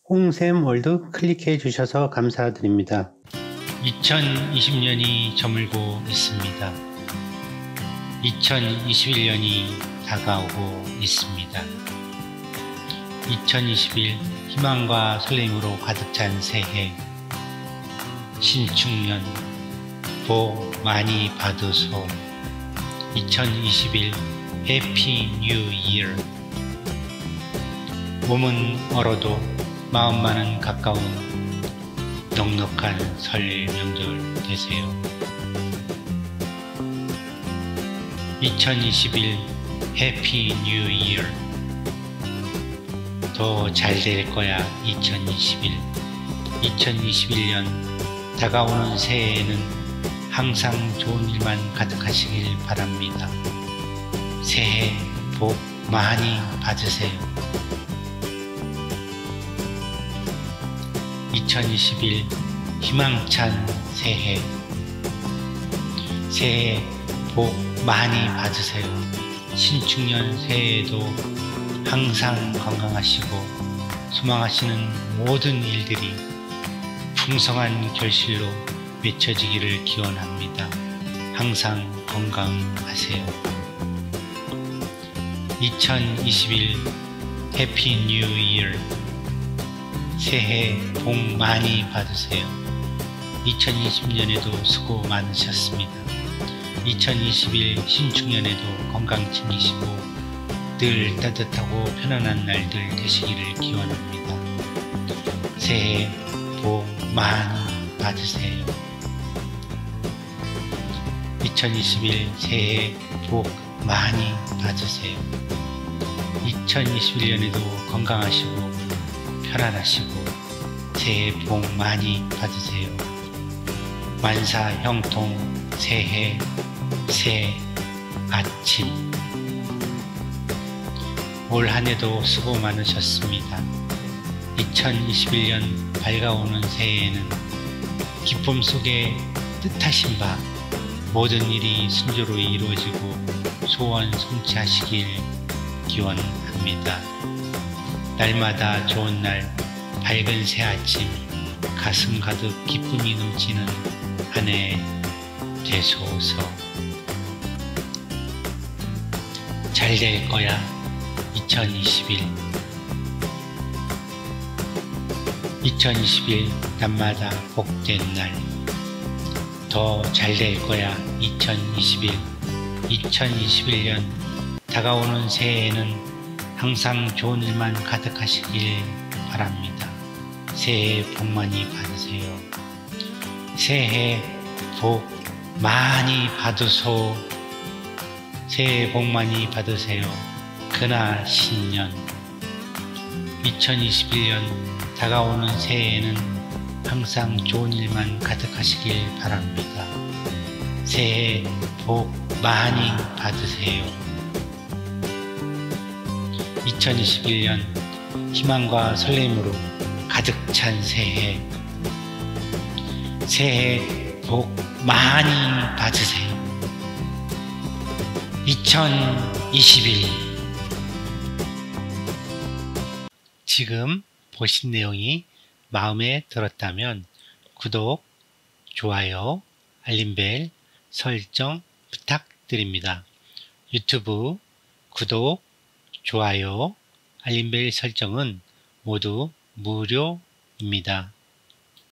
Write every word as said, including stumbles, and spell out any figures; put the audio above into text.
홍샘월드 클릭해 주셔서 감사드립니다. 이천이십 년이 저물고 있습니다. 이천이십일 년이 다가오고 있습니다. 이천이십일 희망과 설렘으로 가득 찬 새해, 신축년 복 많이 받으소. 이천이십일 해피 뉴 이어. 몸은 얼어도 마음만은 가까운 넉넉한 설 명절 되세요. 이천이십일 해피 뉴 이어. 더 잘 될 거야. 이천이십일 이천이십일 년 다가오는 새해에는 항상 좋은 일만 가득하시길 바랍니다. 새해 복 많이 받으세요. 이천이십일 희망찬 새해, 새해 복 많이 받으세요. 신축년 새해에도 항상 건강하시고 소망하시는 모든 일들이 풍성한 결실로 맺혀지기를 기원합니다. 항상 건강하세요. 이천이십일 해피 뉴 이어. 새해 복 많이 받으세요. 이천이십 년에도 수고 많으셨습니다. 이천이십일 신축년에도 건강 챙기시고 늘 따뜻하고 편안한 날들 되시기를 기원합니다. 새해 복 많이 받으세요. 이천이십일 새해 복 많이 받으세요. 이천이십일 년에도 건강하시고 편안하시고 새해 복 많이 받으세요. 만사형통 새해 새 아침. 올 한해도 수고 많으셨습니다. 이천이십일 년 밝아오는 새해에는 기쁨 속에 뜻하신 바 모든 일이 순조로이 이루어지고 소원 성취하시길 기원합니다. 날마다 좋은 날, 밝은 새 아침, 가슴 가득 기쁨이 넘치는 한 해 되소서. 잘 될 거야. 이천이십일 이천이십일 날마다 복된 날. 더 잘 될 거야. 이천이십일 이천이십일 년 다가오는 새해에는 항상 좋은 일만 가득하시길 바랍니다. 새해 복 많이 받으세요. 새해 복 많이 받으소. 새해 복 많이 받으세요. 그나 신년. 이천이십일 년 다가오는 새해에는 항상 좋은 일만 가득하시길 바랍니다. 새해 복 많이 받으세요. 이천이십일 년 희망과 설렘으로 가득 찬 새해, 새해 복 많이 받으세요. 이천이십일. 지금 보신 내용이 마음에 들었다면 구독, 좋아요, 알림벨 설정 부탁드립니다. 유튜브 구독, 좋아요, 알림벨 설정은 모두 무료입니다.